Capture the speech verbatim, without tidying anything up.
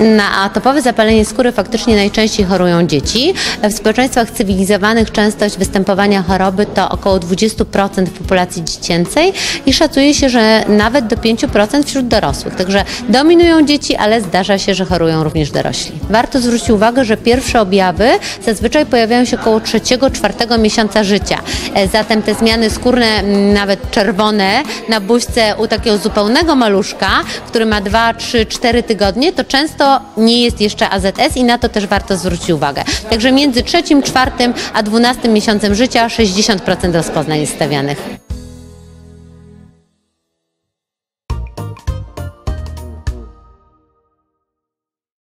Na atopowe zapalenie skóry faktycznie najczęściej chorują dzieci. W społeczeństwach cywilizowanych częstość występowania choroby to około dwadzieścia procent w populacji dziecięcej i szacuje się, że nawet do pięć procent wśród dorosłych. Także dominują dzieci, ale zdarza się, że chorują również dorośli. Warto zwrócić uwagę, że pierwsze objawy zazwyczaj pojawiają się około trzeciego czwartego miesiąca życia. Zatem te zmiany skórne, nawet czerwone, na buźce u takiego zupełnego maluszka, który ma dwa, trzy, cztery tygodnie, to często nie jest jeszcze A Z S i na to też warto zwrócić uwagę. Także między trzecim, czwartym a dwunastym miesiącem życia sześćdziesiąt procent rozpoznań jest stawianych.